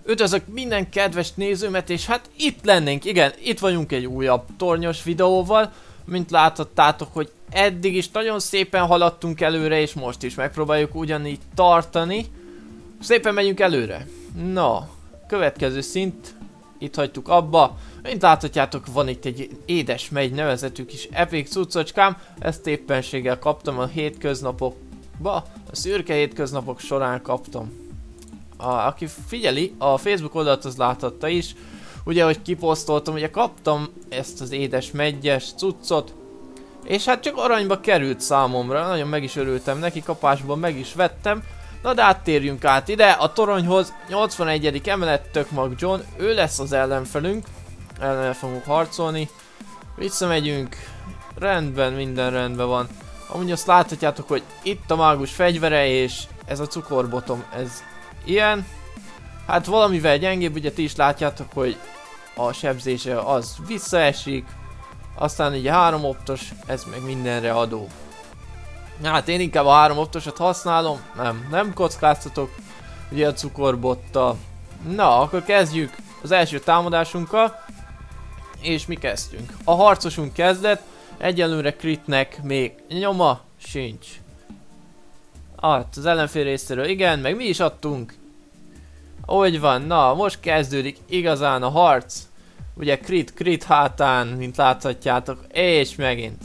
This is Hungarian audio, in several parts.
Üdvözlök minden kedves nézőmet, és hát itt lennénk, igen, itt vagyunk egy újabb tornyos videóval. Mint láthattátok, hogy eddig is nagyon szépen haladtunk előre, és most is megpróbáljuk ugyanígy tartani. Szépen megyünk előre. Na, következő szint, itt hagytuk abba. Mint láthatjátok, van itt egy édes megy nevezetű kis epic cuccocskám. Ezt éppenséggel kaptam a hétköznapokba, a szürke hétköznapok során kaptam. Aki figyeli, a Facebook oldalt az láthatta is, ugye, hogy kiposztoltam, ugye kaptam ezt az édes meggyes cuccot, és hát csak aranyba került számomra, nagyon meg is örültem neki, kapásban meg is vettem. Na de áttérjünk át ide, a toronyhoz, 81. emelet, Tökmag John, ő lesz az ellenfelünk, ellene fogunk harcolni, visszamegyünk, rendben, minden rendben van. Amúgy azt láthatjátok, hogy itt a mágus fegyvere, és ez a cukorbotom, ez ilyen, hát valamivel gyengébb, ugye ti is látjátok, hogy a sebzése az visszaesik, aztán ugye 3 optos, ez meg mindenre adó. Hát én inkább a 3 optosat használom, nem kockáztatok, ugye a cukorbottal. Na, akkor kezdjük az első támadásunkkal, és mi kezdjünk. A harcosunk kezdett, egyelőre critnek még nyoma sincs. Hát az ellenfél részéről igen, meg mi is adtunk. Úgy van, na most kezdődik igazán a harc. Ugye crit hátán, mint láthatjátok, és megint.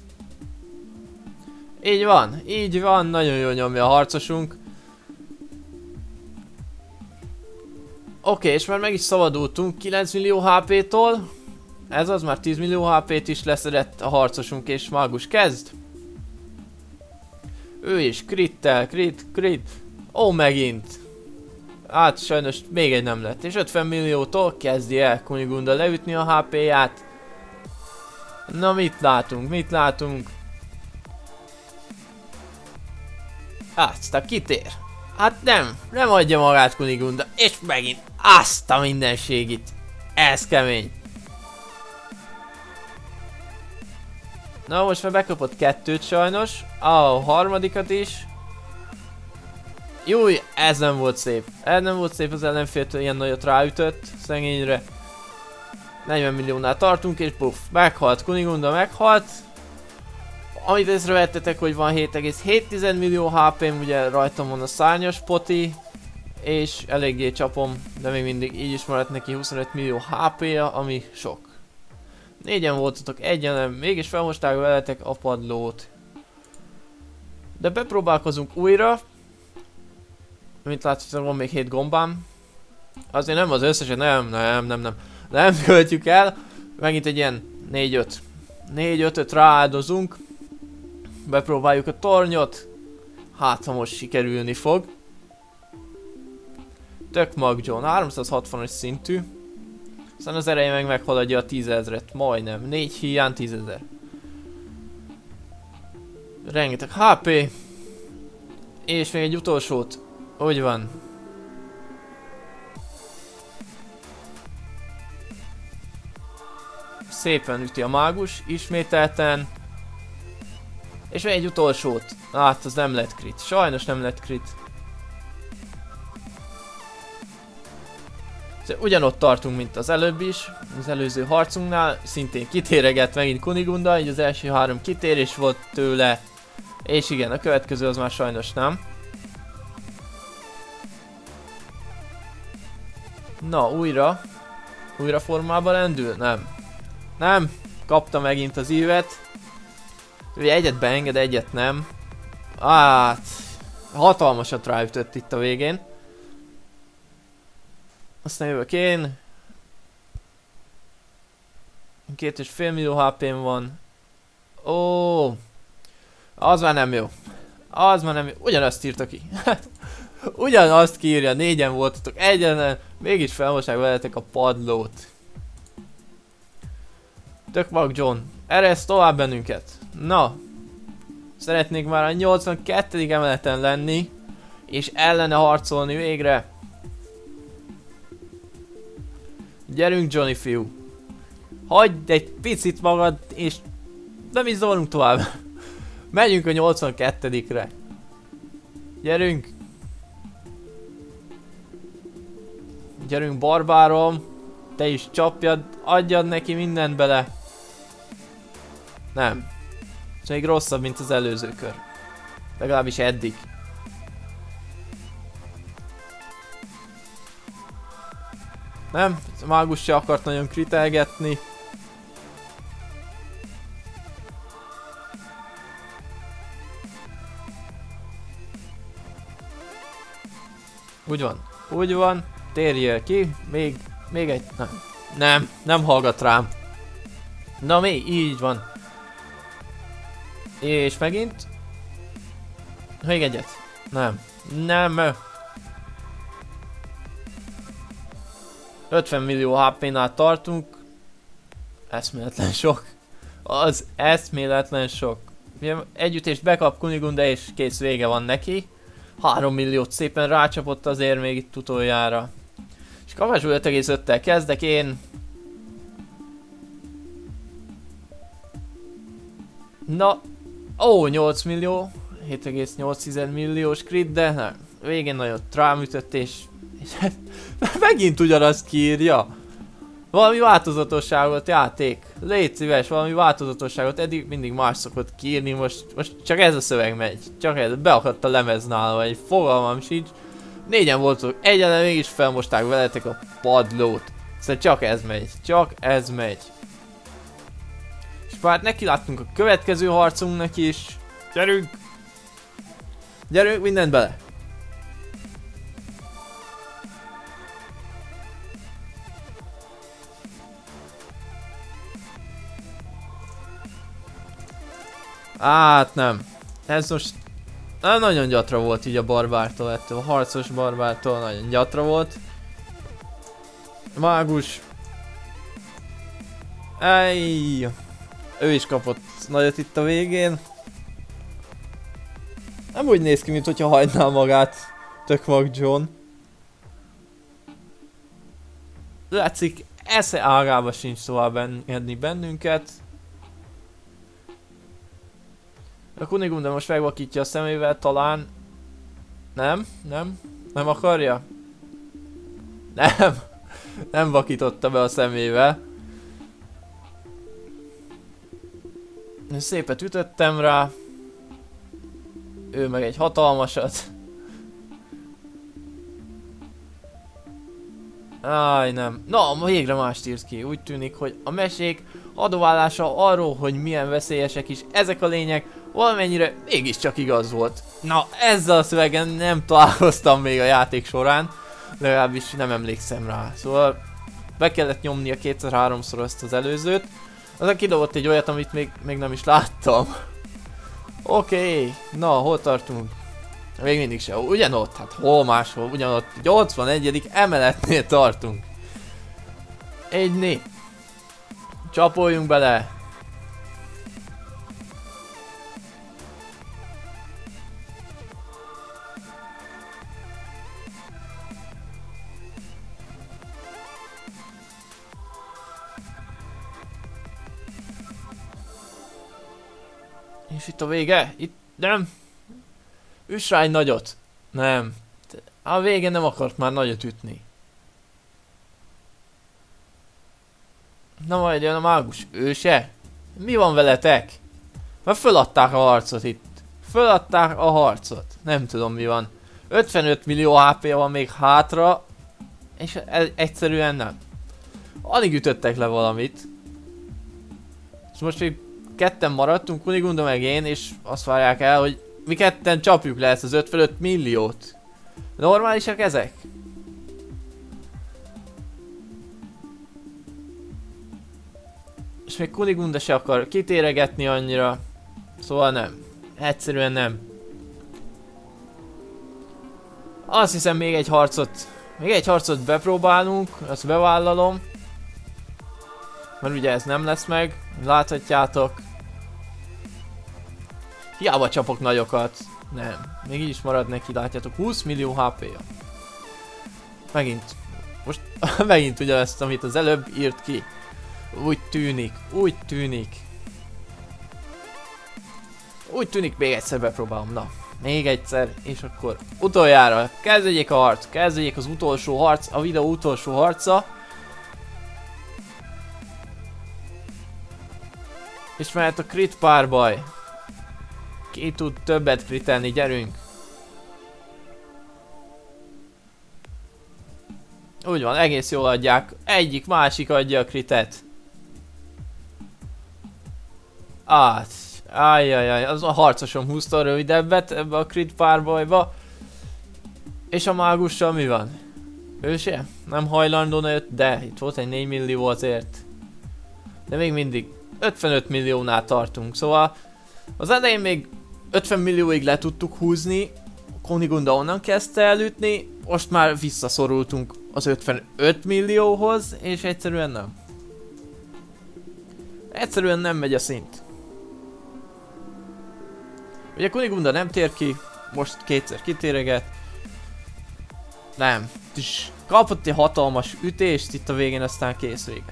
Így van, nagyon jól nyomja a harcosunk. Oké, és már meg is szabadultunk 9 millió HP-tól. Ez az, már 10 millió HP-t is leszedett a harcosunk, és mágus kezd. Ő is crittel, crit. Ó, megint. Hát sajnos még egy nem lett. És 50 milliótól kezdi el Kunigunda leütni a HP-ját. Na mit látunk? Aztán kitér. Hát nem adja magát Kunigunda. És megint azt a mindenségit. Ez kemény. Na most már bekapott 2-t sajnos, a harmadikat is. Júj, ez nem volt szép. Ez nem volt szép, az ellenféltől ilyen nagyot ráütött szegényre. 40 milliónál tartunk, és puff, meghalt, Kunigunda meghalt. Amit észrevettetek, hogy van 7,7 millió HP-m, ugye rajtam van a szárnyas poti. És eléggé csapom, de még mindig így is maradt neki 25 millió HP-ja, ami sok. 4-en voltatok, egyen, mégis felmosták veletek a padlót. De bepróbálkozunk újra. Mint látjátok, van még 7 gombám. Azért nem az összeset, nem költjük el. Megint egy ilyen 4-5-öt rááldozunk. Bepróbáljuk a tornyot. Hát ha most sikerülni fog. Tökmag John, 360-as szintű. Aztán az ereje meg meghaladja a 10 000-et, majdnem. 4 hiány 10 000. Rengeteg HP. És még egy utolsót. Úgy van. Szépen üti a mágus, ismételten. És még egy utolsót. Hát az nem lett crit. Sajnos nem lett crit. Ugyanott tartunk, mint az előbb is, az előző harcunknál, szintén kitéregett megint Kunigunda, így az első 3 kitérés volt tőle, és igen, a következő az már sajnos nem. Na, újra formába lendül? Nem, kapta megint az ívet. Ugye egyet beenged, egyet nem. Hát, hatalmasat ráütött itt a végén. Aztán jövök én. 2,5 millió HP-m van. Ó, az már nem jó. Ugyanazt írta ki. Ugyanazt kiírja, 4-en voltatok, egyen, mégis felmosták veletek a padlót. Tökmag John, eresz tovább bennünket. Na, szeretnék már a 82. emeleten lenni, és ellene harcolni végre. Gyerünk, Johnny fiú. Hagyd egy picit magad, és nem is zavarunk tovább. Megyünk a 82-re. Gyerünk. Gyerünk barbárom. Te is csapjad, adjad neki mindent bele. Nem. Ez még rosszabb, mint az előző kör. Legalábbis eddig. Nem, a mágus se akart nagyon kritelgetni. Úgy van, térjél ki, még egy, nem hallgat rám. Na még, így van. És megint. Még egyet. Nem. 50 millió HP-nál tartunk. Eszméletlen sok. Az eszméletlen sok. Együttést bekap Kunigunde és kész, vége van neki. 3 milliót szépen rácsapott azért még itt utoljára. És Kavazsú 5,5-tel kezdek én. Na, 8 millió. 7,8 milliós crit, de nem. Végén nagyon rámütött és megint ugyanazt kiírja. Valami változatosságot, játék. Légy szíves, valami változatosságot. Eddig mindig más szokott kiírni, most csak ez a szöveg megy. Csak ez, beakadt a lemez nála, egy fogalmam sincs. 4-en voltok, egyáltalán mégis felmosták veletek a padlót. Szóval csak ez megy. És már neki láttunk a következő harcunknak is. Gyerünk, mindent bele. Hát nem. Ez most nagyon gyatra volt így a barbártól, ettől a harcos barbártól nagyon gyatra volt. Mágus. Ejj. Ő is kapott nagyot itt a végén. Nem úgy néz ki, mint hogyha hagyná magát tök mag John. Látszik, esze ágába sincs tovább engedni bennünket. A Kunigunde most megvakítja a szemével, talán. Nem akarja? Nem vakította be a szemével. Szépet ütöttem rá. Ő meg egy hatalmasat. Áj, nem. Na, végre mást írsz ki. Úgy tűnik, hogy a mesék adóállása arról, hogy milyen veszélyesek is ezek a lények, valamennyire mégiscsak igaz volt. Na, ezzel a szövegen nem találkoztam még a játék során, legalábbis nem emlékszem rá. Szóval be kellett nyomnia 2-3-szor azt az előzőt. Aztán kidobott egy olyat, amit még nem is láttam. Oké, na, hol tartunk? Még mindig se, ugyanott, hát hol máshol, ugyanott, 81. emeletnél tartunk. Egyné. Csapoljunk bele. És itt a vége? Itt nem. Üss rá egy nagyot. Nem. A végén nem akart már nagyot ütni. Na majd jön a mágus őse. Mi van veletek? Már föladták a harcot itt. Föladták a harcot. Nem tudom mi van. 55 millió HP van még hátra. És egyszerűen nem. Alig ütöttek le valamit. És most még ketten maradtunk, Kunigunde meg én, és azt várják el, hogy mi ketten csapjuk le ezt az 55 milliót. Normálisak ezek? És még Kunigunde se akar kitéregetni annyira. Szóval nem. Egyszerűen nem. Azt hiszem még egy harcot bepróbálunk, azt bevállalom. Mert ugye ez nem lesz meg, láthatjátok. Hiába csapok nagyokat. Nem, még így is marad neki, látjátok, 20 millió HP-ja. Megint. Most megint ugyanezt, amit az előbb írt ki. Úgy tűnik. Úgy tűnik, még egyszer bepróbálom, na. Még egyszer, és akkor utoljára. Kezdjék a harc, kezdjék az utolsó harc, a videó utolsó harca. És mehet a crit párbaj. Ki tud többet kritelni, gyerünk. Úgy van, egész jól adják. Egyik, másik adja a kritet. Ajjajjaj, az a harcosom húzta a rövidebbet ebbe a crit párbajba. És a mágussal mi van? Ő se? Nem hajlandó jött, de itt volt egy 4 millió azért. De még mindig 55 milliónál tartunk, szóval az elején még 50 millióig le tudtuk húzni. Kunigunda onnan kezdte elütni, most már visszaszorultunk az 55 millióhoz, és egyszerűen nem. Egyszerűen nem megy a szint. Ugye Kunigunda nem tér ki, most kétszer kitéreget. Nem. Kapott egy hatalmas ütést itt a végén, aztán kész vége.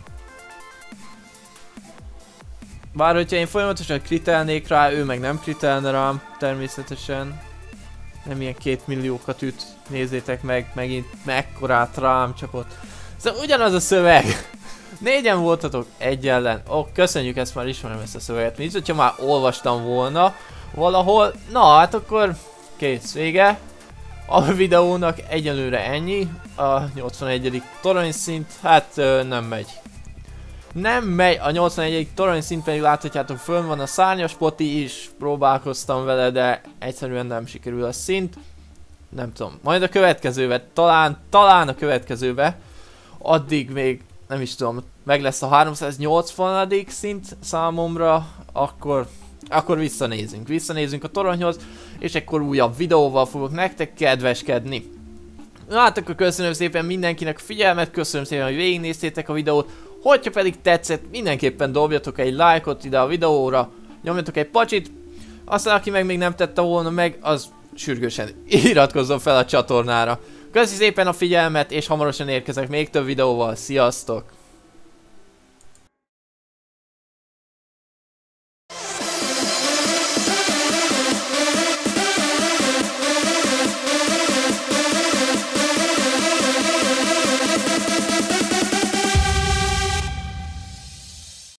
Bár hogyha én folyamatosan kritelnék rá, ő meg nem kritelne rám, természetesen. Nem ilyen 2 milliókat üt, nézzétek meg, megint mekkorát rám csapott. Szóval ugyanaz a szöveg. Négyen voltatok, egy ellen. Köszönjük, ezt már ismerem, ezt a szöveget. Mint hogyha már olvastam volna valahol. Na hát akkor kész, vége. A videónak egyelőre ennyi. A 81. toronyszint, hát nem megy. Nem megy, a 81. toronyszint pedig láthatjátok, fönn van a szárnyas poti is, próbálkoztam vele, de egyszerűen nem sikerül a szint. Nem tudom, majd a következőbe, talán a következőbe, addig még nem is tudom, meg lesz a 380. szint számomra, akkor visszanézünk a toronyhoz, és akkor újabb videóval fogok nektek kedveskedni. Hát akkor köszönöm szépen mindenkinek a figyelmet, köszönöm szépen, hogy végignéztétek a videót. Hogyha pedig tetszett, mindenképpen dobjatok egy lájkot ide a videóra, nyomjatok egy pacsit, aztán aki meg még nem tette volna meg, az sürgősen iratkozzon fel a csatornára. Köszi szépen a figyelmet, és hamarosan érkezek még több videóval, sziasztok!